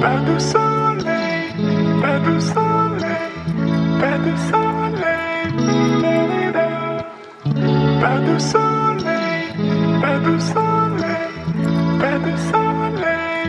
Pas de soleil, pas de soleil, pas de soleil, pas de soleil, pas de soleil, pas de soleil,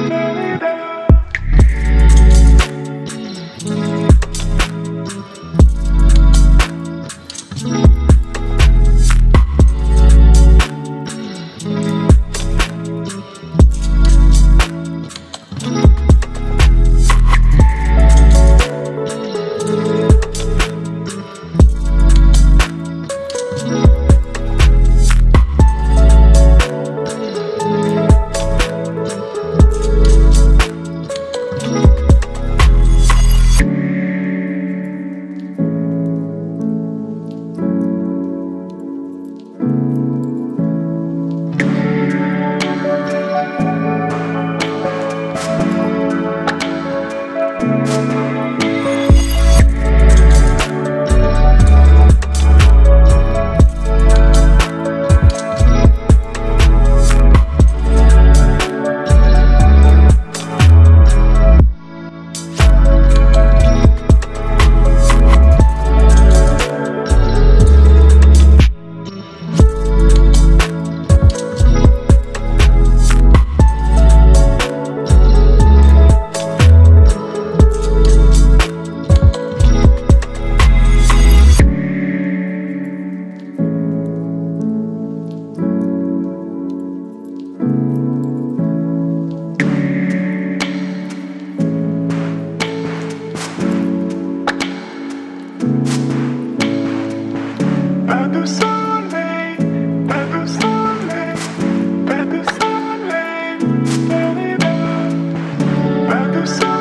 pas de soleil, pas de soleil, pas de soleil, pas de soleil.